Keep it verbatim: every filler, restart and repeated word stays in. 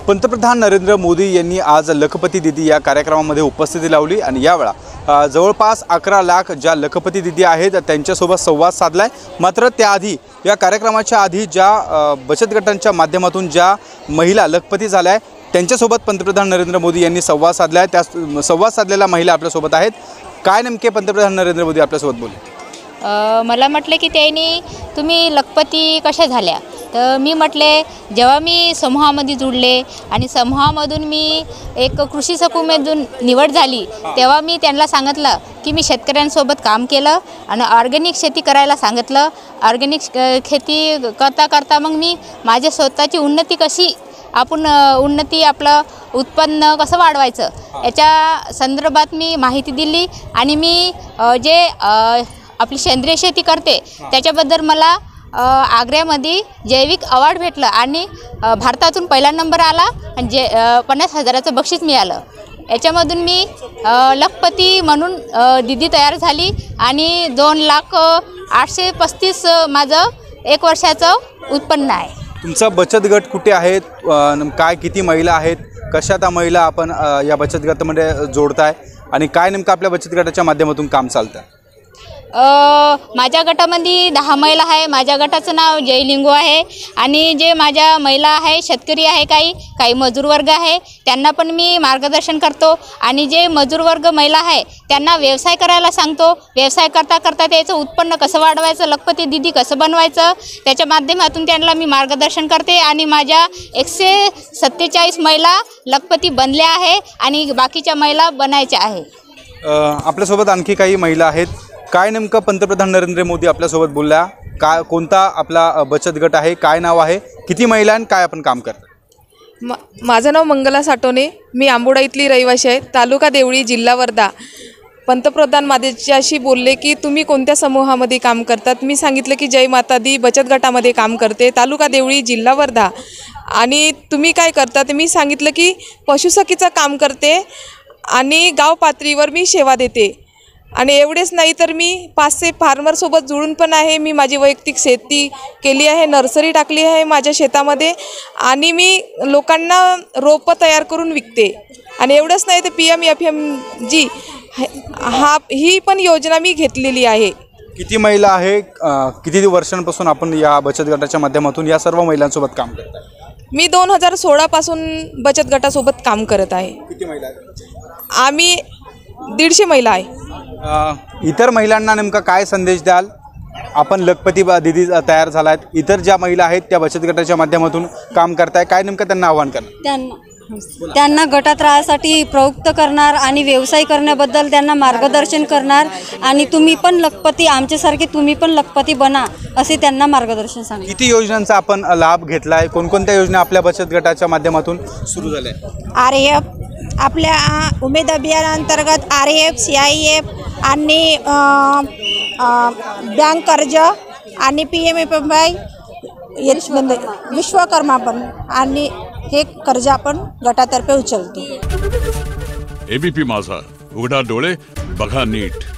पंतप्रधान नरेंद्र मोदी यांनी आज लखपती दीदी या कार्यक्रमामध्ये उपस्थिती लावली आणि यावेळा जवळपास अकरा लाख ज्या लखपती दीदी आहेत त्यांच्यासोबत संवाद साधलाय। मात्र त्याआधी या कार्यक्रमाच्या आधी ज्या बचत गटांच्या माध्यमातून ज्या महिला लखपती झाल्या त्यांच्यासोबत पंतप्रधान नरेंद्र मोदी यांनी संवाद साधलाय। त्या संवाद साधलेल्या महिला आपल्यासोबत आहेत। काय नेमके पंतप्रधान नरेंद्र मोदी आपल्यासोबत बोलले? मला म्हटले की त्यांनी तुम्ही लखपती कशा झाल्या, तर मी म्हटले जेव्हा मी समूहामध्ये जुळले आणि समूहामधून मी एक कृषी समूहामधून निवड झाली तेव्हा मी त्यांना सांगितलं की मी शेतकऱ्यांसोबत काम केलं आणि ऑर्गॅनिक शेती करायला सांगितलं। ऑर्गॅनिक खेती करता करता मग मी माझ्या स्वतःची उन्नती कशी आपण उन्नती आपलं उत्पन्न कसं वाढवायचं याच्या संदर्भात मी माहिती दिली आणि मी जे आपली सेंद्रिय शेती करते त्याच्याबद्दल मला आग्र्यामध्ये जैविक अवॉर्ड भेटलं आणि भारतातून पहिला नंबर आला आणि जे पन्नास हजाराचं बक्षीस मिळालं। याच्यामधून मी लखपती म्हणून दीदी तयार झाली आणि दोन लाख आठशे पस्तीस माझं एक वर्षाचं उत्पन्न आहे। तुमचा बचत गट कुठे आहेत, काय किती महिला आहेत, कशा त्या महिला आपण या बचत गटामध्ये जोडताय आणि काय नेमकं आपल्या बचत गटाच्या माध्यमातून काम चालतं? माझ्या गटामध्ये दहा महिला आहे। माझ्या गटाचं नाव जय लिंगू आहे आणि जे माझ्या महिला आहे शेतकरी आहे, काही काही मजूर वर्ग आहे, त्यांना पण मी मार्गदर्शन करतो आणि जे मजूर वर्ग महिला आहे त्यांना व्यवसाय करायला सांगतो। व्यवसाय करता करता त्याचं उत्पन्न कसं वाढवायचं, लखपती दीदी कसं बनवायचं त्याच्या माध्यमातून त्यांना मी मार्गदर्शन करते आणि माझ्या एकशे सत्तेचाळीस महिला लखपती बनल्या आहे आणि बाकीच्या महिला बनायच्या आहे। आपल्यासोबत आणखी काही महिला आहेत। काय नेमकं पंतप्रधान नरेंद्र मोदी आपल्यासोबत बोलल्या, काय कोणता आपला बचत गट आहे, काय नाव आहे, किती महिला आणि काय आपण काम करता? मा माझं नाव मंगला साटोने, मी आंबोडा इथली रहिवासी आहे, तालुका देवळी, जिल्हा वर्धा। पंतप्रधान माझ्याशी बोलले की तुम्ही कोणत्या समूहामध्ये काम करतात? मी सांगितलं की जय माता दी बचत गटामध्ये काम करते, तालुका देवळी, जिल्हा वर्धा। आणि तुम्ही काय करतात? मी सांगितलं की पशुसखीचं काम करते आणि गाव पातळीवर मी सेवा देते आणि एवढेच नाही तर मी पाचशे फार्मरसोबत जुळून पण आहे। मी माझी वैयक्तिक शेती केली आहे, नर्सरी टाकली आहे माझ्या शेतामध्ये आणि मी लोकांना रोपं तयार करून विकते आणि एवढंच नाही तर पी एम एफ एम जी हा ही पण योजना मी घेतलेली आहे। किती महिला आहे, किती वर्षांपासून आपण या बचत गटाच्या माध्यमातून या सर्व महिलांसोबत काम करत आहे? मी दोन हजार सोळापासून बचत गटासोबत काम करत आहे। किती महिला आहेत? आम्ही दीडशे महिला आहे। इतर महिलांना नेमका काय संदेश द्याल? आपण लखपती दीदी तयार झालात, इतर ज्या महिला आहेत त्या बचत गटाच्या माध्यमातून काम करताय, काय नेमकं त्यांना आव्हान करणार? त्यांना त्यांना गटात राहण्यासाठी प्रवृत्त करणार आणि व्यवसाय करण्याबद्दल त्यांना मार्गदर्शन करणार आणि तुम्ही पण लखपती आमच्यासारखे तुम्ही पण लखपती बना असे त्यांना मार्गदर्शन सांगा। किती योजनांचा आपण लाभ घेतलाय, कोणकोणत्या योजना आपल्या बचत गटाच्या माध्यमातून सुरू झाल्या? आर एफ आपल्या उमेद अभियानांतर्गत R F, C I F आणि बँक कर्ज आणि P M F M E Vishwakarma पण आणि हे कर्ज आपण गटातर्फे उचलतो। एबीपी माझा, उघडा डोळे बघा नीट।